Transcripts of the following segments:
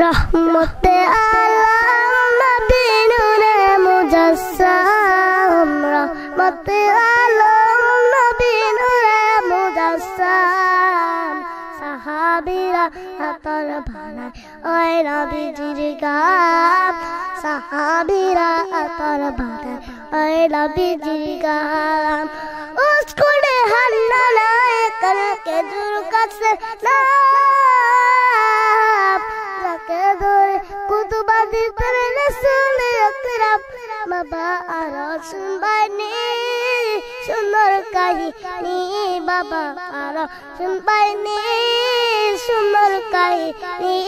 रहमते आलम नबी नूरे मुजस्सम रहमते आलम नबी नूरे मुजस्सम साहाबीरा आतर भानाय ओय नबीजिर गाम साहाबीरा आतर भानाय ओय नबीजिर गाम उसकुड़े हन्नाना करके जुरकस नाम जाके दूर कुतुबादी तेरे रसूल अकरम बाबा आरश सुनबानी सुंदर काहिनी बाबा आरश सुनबानी सुंदर काहिनी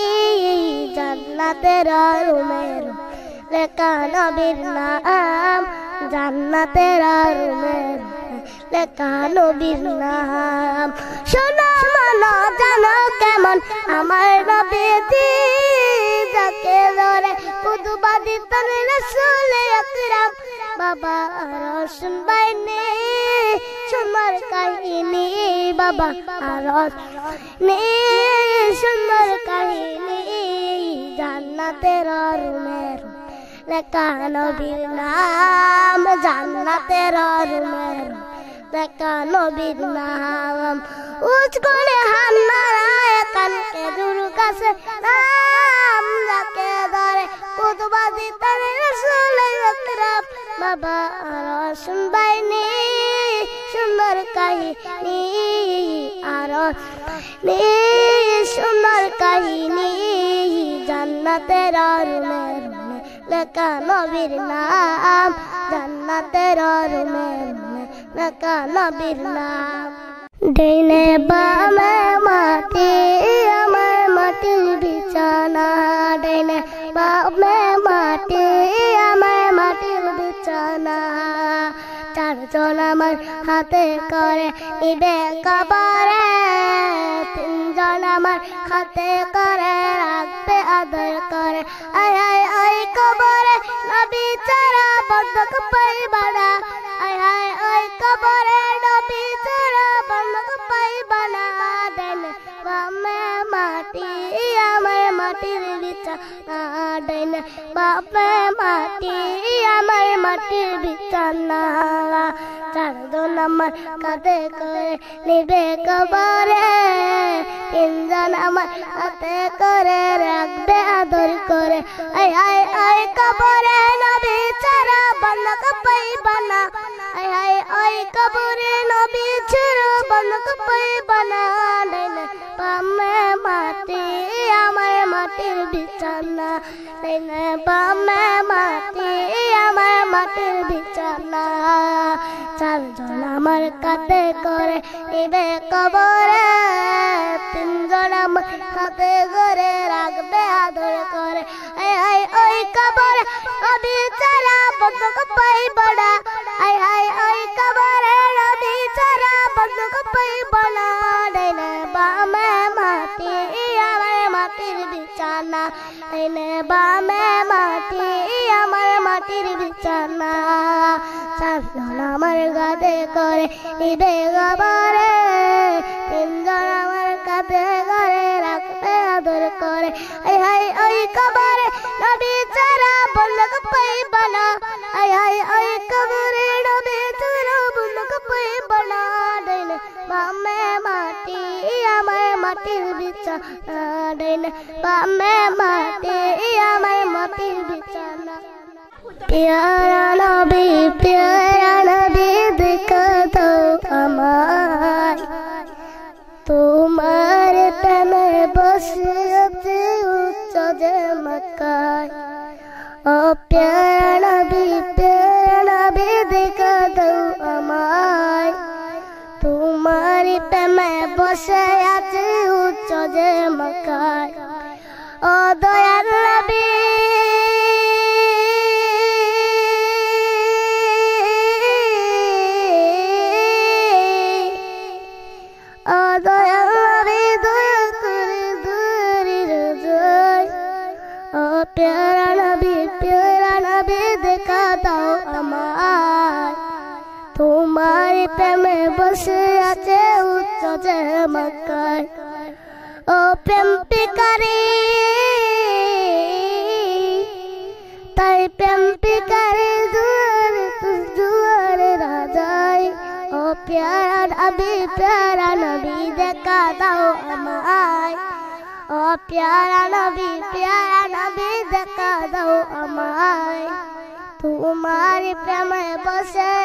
जन्नतेर रूमेर लेखा नबीर नाम जन्नतेर रूमेर लेखा नबीर नाम शोनो मानो जानो केमन आमार नबीजी जाके धरे कुतुबादी तेरे रसूल अकरम बाबा आरश सुनबानी सुंदर काहिनी बाबा आरश नी सुंदर काहिनी जन्नतेर रूमेर लेखा नबीर नाम जन्नतेर रूमेर लेखा नबीर नाम उचकोले हान्नारा कानके जुरकासे नाम जाके धरे कुतुबादी तेरे रसूल अकरम बाबा आरश सुनबानी सुंदर काहिनी आरश नी सुंदर काहिनी जन्नतेर रूमेर लेखा नबीर नाम जन्नतेर रूमेर लेखा नबीर नाम डैने बामे माटी आमार माटिर बिछाना डैने बामे माटी आमार माटिर बिछाना चारजन आमार हाथे करे निबे कबरे तीनजन आमार हाथे करे राखबे आदर करे आय आय आय कबरे नबी चारा बंधक पाइबा ना आय आय आय कबरे नबी चारा बंधक पाइबा ना डैने बामे माटी आमार माटिर बिछाना डैने बामे माटी आमार माटिर बिछाना चारजन आमार काঁধে করে নিবে কবরে তিনজন আমার হাতে করে রাখবে আদর করে আয় আয় আয় কবরে নবী ছাড়া বন্ধক পাইবা না আয় আয় আয় কবরে নবী ছাড়া বন্ধক পাইবা না ডাইনে বামে মাটি আমার মাটির বিছানা ডাইনে বামে মাটি আমার মাটির বিছানা চারজন আমার কাঁধে করে নিবে কবরে তিনজন আমার হাতে করে রাখবে আদর করে আয় আয় ওই কবরে নবী ছাড়া বন্ধক পাইব না আয় আয় ওই কবরে নবী ছাড়া বন্ধক পাইব না ডাইনে বামে মাটি আমার মাটির বিছানা ডাইনে বামে মাটি আমার মাটির বিছানা চারজন আমার কাঁধে করে নিবে কবরে তিনজন আমার কাঁধে করে রাখবে আদর করে আয় হায় ওই কবরে নবী ছাড়া বন্ধক পাইব না আয় হায় ওই কবরে নবী ছাড়া বন্ধক পাইব না ডাইনে বামে মাটি আমার মাটির বিছানা ডাইনে বামে মাটি আমার মাটির বিছানা प्यारा नबी देखा दो हमार तुम्हार तने बसते उच्च मकाय ओ प्यारा नबी देखा दो हमार तुम्हारी तने बसे आते उच्च मकाय ओ दयाल नबी प्यारा नबी देखा दो हमार तुम्हारे प्रेमे बसे आछे उच्च मक्कार ओ प्रेम पिकारी प्यारा नबी देखा दाओ আমায় ও प्यारा नबी देखा दाओ আমায় তোমার প্রেমে বসে